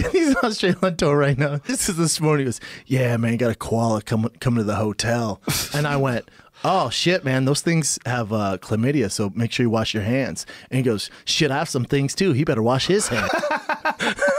He's on Australian on tour right now. This morning. He goes, yeah, man, got a koala come to the hotel. And I went, oh, shit, man, those things have chlamydia, so make sure you wash your hands. And he goes, shit, I have some things, too. He better wash his hands.